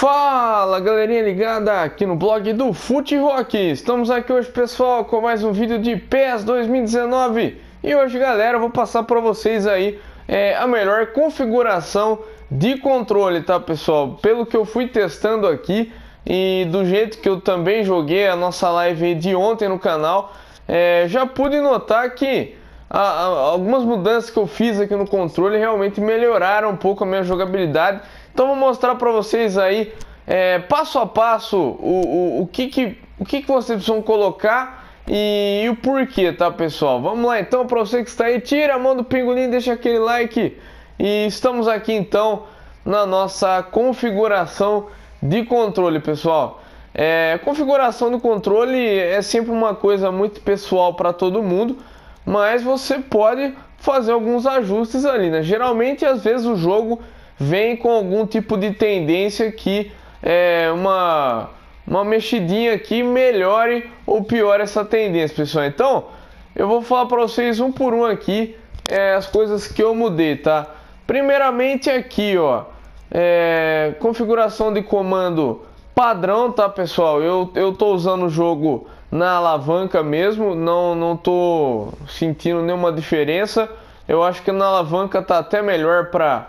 Fala galerinha ligada aqui no blog do Fute Rock. Estamos aqui hoje, pessoal, com mais um vídeo de PES 2019. E hoje, galera, eu vou passar para vocês aí a melhor configuração de controle, tá, pessoal? Pelo que eu fui testando aqui e do jeito que eu também joguei a nossa live de ontem no canal, já pude notar que algumas mudanças que eu fiz aqui no controle realmente melhoraram um pouco a minha jogabilidade. Então vou mostrar para vocês aí passo a passo o que vocês precisam colocar e o porquê, tá, pessoal? Vamos lá então, para você que está aí, tira a mão do pingolim, deixa aquele like. E estamos aqui então na nossa configuração de controle, pessoal. Configuração do controle é sempre uma coisa muito pessoal para todo mundo, mas você pode fazer alguns ajustes ali, né? Geralmente, às vezes o jogo vem com algum tipo de tendência que uma mexidinha aqui melhore ou piore essa tendência, pessoal. Então eu vou falar para vocês um por um aqui as coisas que eu mudei, tá? Primeiramente aqui, ó, configuração de comando padrão, tá, pessoal? Eu tô usando o jogo na alavanca mesmo, não tô sentindo nenhuma diferença. Eu acho que na alavanca tá até melhor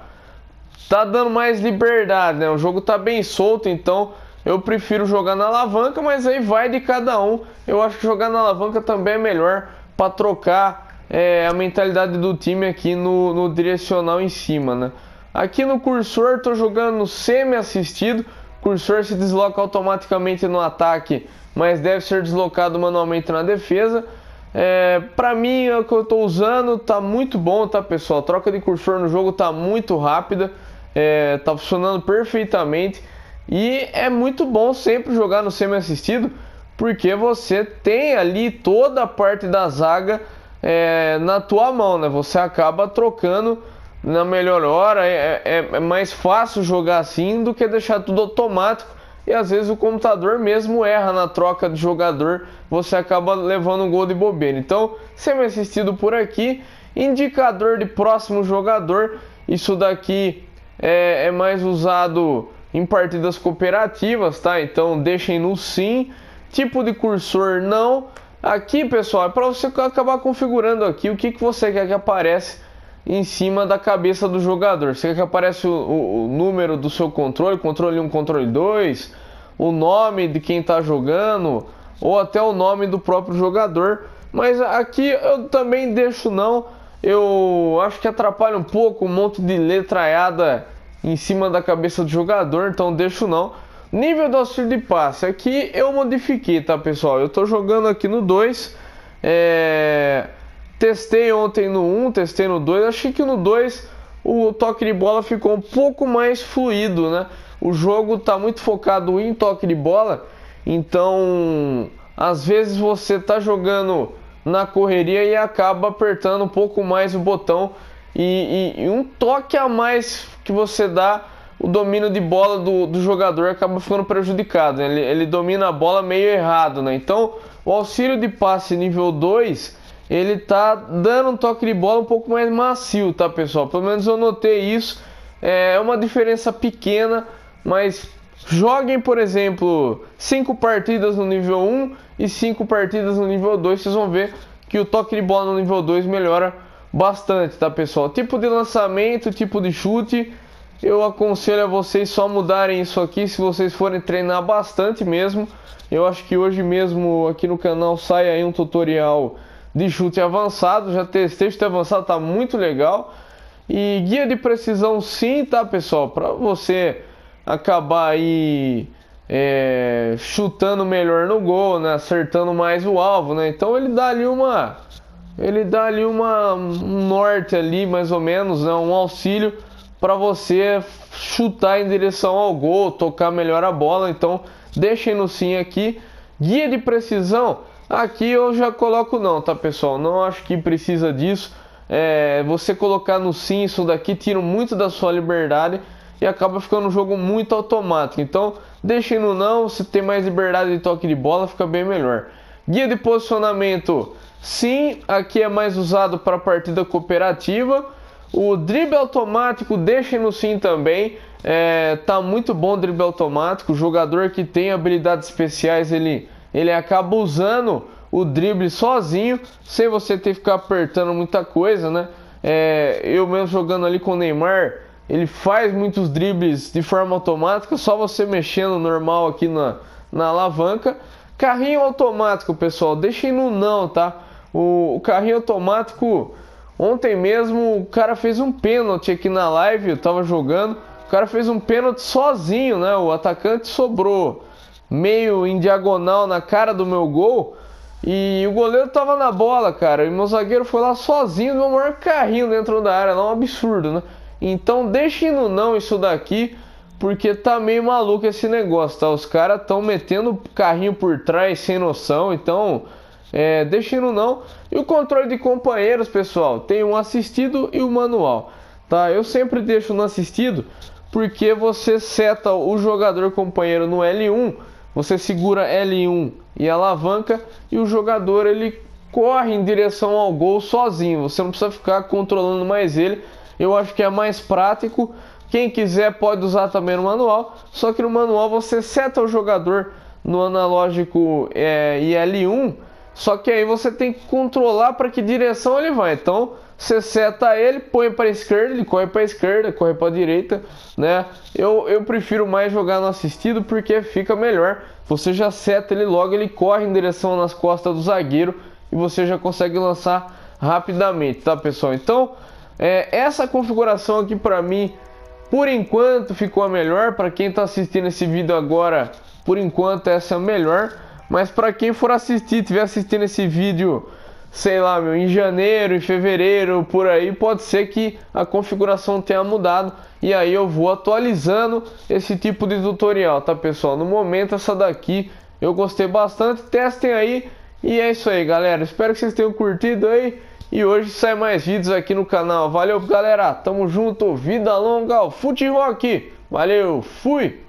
tá dando mais liberdade, né? O jogo tá bem solto, então eu prefiro jogar na alavanca, mas aí vai de cada um. Eu acho que jogar na alavanca também é melhor para trocar a mentalidade do time aqui no direcional em cima, né? Aqui no cursor tô jogando no semi-assistido. O cursor se desloca automaticamente no ataque, mas deve ser deslocado manualmente na defesa. Pra mim, é o que eu tô usando, tá muito bom, tá, pessoal? A troca de cursor no jogo tá muito rápida, tá funcionando perfeitamente. E é muito bom sempre jogar no semi-assistido, porque você tem ali toda a parte da zaga na tua mão, né? Você acaba trocando na melhor hora, é mais fácil jogar assim do que deixar tudo automático. E às vezes o computador mesmo erra na troca de jogador, você acaba levando um gol de bobeira. Então, semi-assistido por aqui. Indicador de próximo jogador, isso daqui é mais usado em partidas cooperativas, tá? Então deixem no sim. Tipo de cursor não. Aqui, pessoal, é para você acabar configurando aqui o que você quer que apareça em cima da cabeça do jogador. Você quer que apareça o número do seu controle, controle 1, controle 2, o nome de quem está jogando, ou até o nome do próprio jogador. Mas aqui eu também deixo não. Eu acho que atrapalha um pouco, um monte de letraiada em cima da cabeça do jogador, então deixo não. Nível do auxílio de passe, aqui eu modifiquei, tá, pessoal? Eu tô jogando aqui no 2, testei ontem no 1, testei no 2, achei que no 2 o toque de bola ficou um pouco mais fluido, né? O jogo tá muito focado em toque de bola, então às vezes você tá jogando na correria e acaba apertando um pouco mais o botão e um toque a mais que você dá, o domínio de bola do jogador acaba ficando prejudicado, né? Ele domina a bola meio errado, né? Então o auxílio de passe nível 2, ele tá dando um toque de bola um pouco mais macio, tá, pessoal? Pelo menos eu notei isso. É uma diferença pequena, mas joguem, por exemplo, 5 partidas no nível 1 e 5 partidas no nível 2, vocês vão ver que o toque de bola no nível 2 melhora bastante, tá, pessoal? Tipo de lançamento, tipo de chute, eu aconselho a vocês só mudarem isso aqui se vocês forem treinar bastante mesmo. Eu acho que hoje mesmo aqui no canal sai aí um tutorial de chute avançado, já testei chute avançado, tá muito legal. E guia de precisão sim, tá, pessoal? Para você acabar aí chutando melhor no gol, né? Acertando mais o alvo, né? Então ele dá ali um norte ali, mais ou menos, né? Um auxílio para você chutar em direção ao gol, tocar melhor a bola. Então deixem no sim aqui. Guia de precisão, aqui eu já coloco não, tá, pessoal? Não acho que precisa disso. Você colocar no sim, isso daqui tira muito da sua liberdade e acaba ficando um jogo muito automático. Então deixem no não, se tem mais liberdade de toque de bola, fica bem melhor. Guia de posicionamento, sim, aqui é mais usado para partida cooperativa. O drible automático, deixem no sim também. Tá muito bom o drible automático. O jogador que tem habilidades especiais, ele acaba usando o drible sozinho, sem você ter que ficar apertando muita coisa, né? Eu mesmo jogando ali com o Neymar, ele faz muitos dribles de forma automática, só você mexendo normal aqui na alavanca. Carrinho automático, pessoal, deixem no não, tá? O carrinho automático, ontem mesmo o cara fez um pênalti aqui na live, eu tava jogando, o cara fez um pênalti sozinho, né? O atacante sobrou meio em diagonal na cara do meu gol e o goleiro tava na bola, cara, e meu zagueiro foi lá sozinho, no maior carrinho dentro da área, não, um absurdo, né? Então deixem no não isso daqui, porque tá meio maluco esse negócio, tá? Os caras estão metendo carrinho por trás sem noção, então deixem no não. E o controle de companheiros, pessoal, tem um assistido e o manual, tá? Eu sempre deixo no assistido, porque você seta o jogador companheiro no L1, você segura L1 e alavanca, e o jogador ele corre em direção ao gol sozinho, você não precisa ficar controlando mais ele. Eu acho que é mais prático. Quem quiser pode usar também no manual, só que no manual você seta o jogador no analógico e L1, só que aí você tem que controlar para que direção ele vai. Então você seta ele, põe para a esquerda, ele corre para a esquerda, corre para a direita, né? Eu prefiro mais jogar no assistido porque fica melhor. Você já seta ele logo, ele corre em direção nas costas do zagueiro e você já consegue lançar rapidamente, tá, pessoal? Então essa configuração aqui para mim, por enquanto, ficou a melhor. Para quem está assistindo esse vídeo agora, por enquanto essa é a melhor. Mas para quem for assistir, estiver assistindo esse vídeo, sei lá, em janeiro, em fevereiro, por aí, pode ser que a configuração tenha mudado. E aí eu vou atualizando esse tipo de tutorial, tá, pessoal? No momento essa daqui eu gostei bastante, testem aí. E é isso aí, galera. Espero que vocês tenham curtido aí. E hoje sai mais vídeos aqui no canal. Valeu, galera. Tamo junto. Vida longa ao FUTROCK. Valeu. Fui.